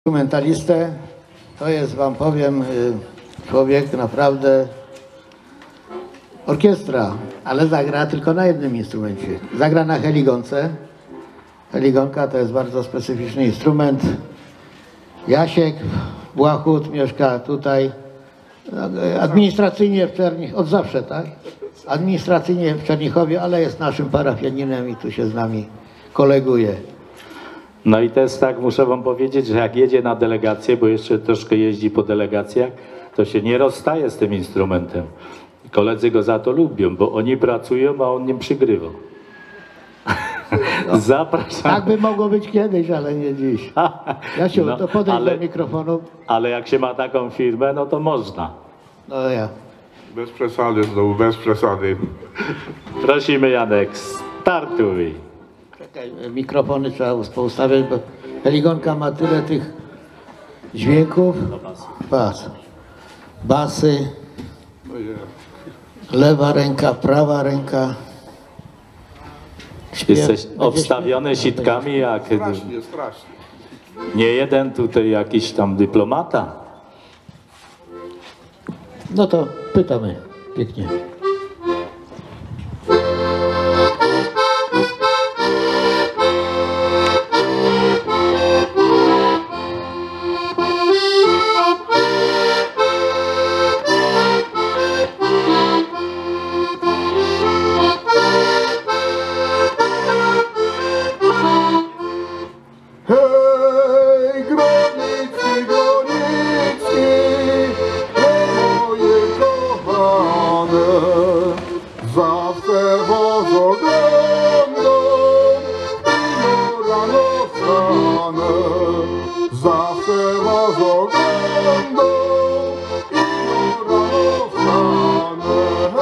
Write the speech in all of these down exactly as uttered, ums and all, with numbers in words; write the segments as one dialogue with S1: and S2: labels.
S1: Instrumentalistę to jest, wam powiem, człowiek naprawdę orkiestra, ale zagra tylko na jednym instrumencie. Zagra na heligonce. Heligonka to jest bardzo specyficzny instrument. Jasiek Błachut mieszka tutaj administracyjnie w Czernichowie, od zawsze, tak? Administracyjnie w Czernichowie, ale jest naszym parafianinem i tu się z nami koleguje.
S2: No i też tak muszę wam powiedzieć, że jak jedzie na delegację, bo jeszcze troszkę jeździ po delegacjach, to się nie rozstaje z tym instrumentem. Koledzy go za to lubią, bo oni pracują, a on nim przygrywa.
S1: No,
S2: zapraszam.
S1: Tak by mogło być kiedyś, ale nie dziś. Jasiu,
S2: No,
S1: to podejdź
S2: ale,
S1: do mikrofonu.
S2: Ale jak się ma taką firmę, no to można.
S1: No ja.
S3: Bez przesady znowu, bez przesady.
S2: Prosimy, Janek, startuj.
S1: Czekaj, mikrofony trzeba poustawiać, bo heligonka ma tyle tych dźwięków. Bas. Basy. Lewa ręka, prawa ręka. Śpiew.
S2: Jesteś
S1: Będzie
S2: obstawiony
S1: śpiew?
S2: sitkami jak
S3: Strasznie, strasznie.
S2: nie jeden tutaj jakiś tam dyplomata.
S1: No to pytamy. Pięknie.
S3: Hej, granicy, granicy, hej moje kochane, zawsze was oglądam i rano wstanę. Zawsze was oglądam i rano wstanę.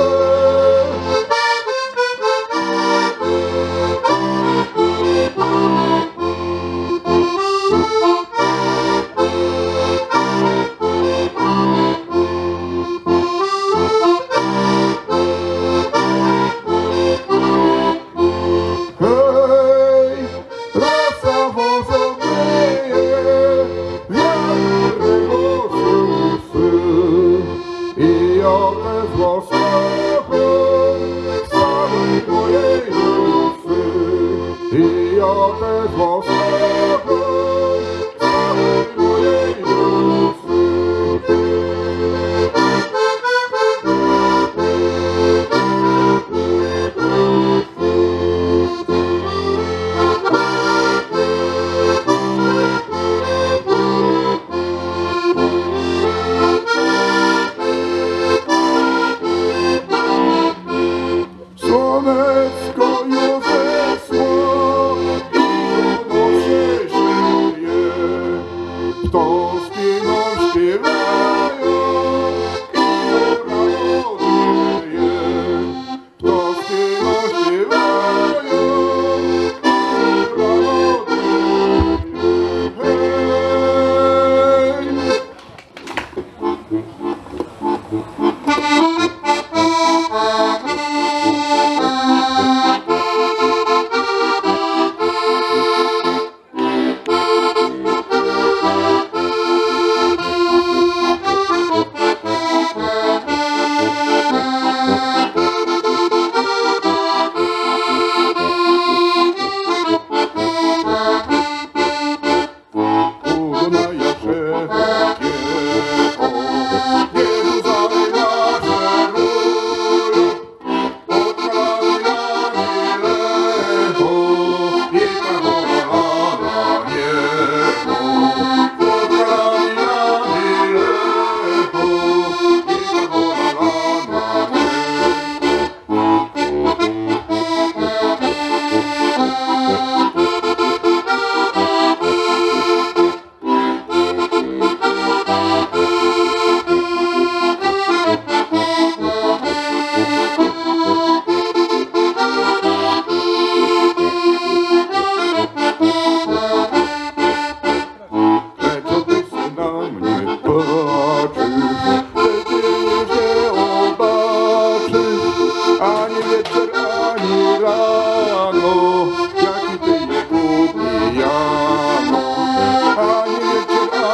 S3: Hej, rasa was obleje, wiatrego susy i ja też was kocham, całej mojej dusy. I ja też was kocham, całej mojej dusy. Słoneczko już zeszło i ono się śmieje. Ptaszki nam śpiewają i rano wieje. Ptaszki nam śpiewają i rano wieje. Hej! U Dunaja szerokiego, wielu zawiarzy rój, od Kraja Wielego i Karola na niebo. Od Kraja Wielego i Karola na niebo. Lecz ty się na mnie patrzysz, wtedy nie się obaczysz, ani wieczór, ani rano, jaki ty jest głupi Jano. Ani wieczór,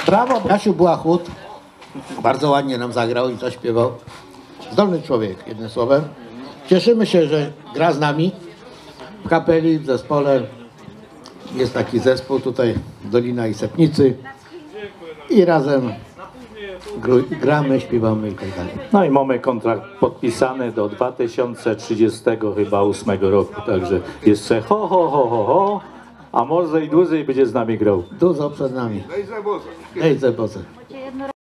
S1: Brawo, Jasiu Błachut. Bardzo ładnie nam zagrał i zaśpiewał. Zdolny człowiek, jednym słowem. Cieszymy się, że gra z nami w kapeli, w zespole. Jest taki zespół tutaj, Dolina i Sepnicy. I razem gru- gramy, śpiewamy i tak dalej.
S2: No i mamy kontrakt podpisany do dwa tysiące trzydziestego chyba ósmego roku, także jeszcze ho, ho, ho, ho, ho, a może i dłużej będzie z nami grał.
S1: Dużo przed nami.
S3: Daj za boza.
S1: Hej, Zeboze.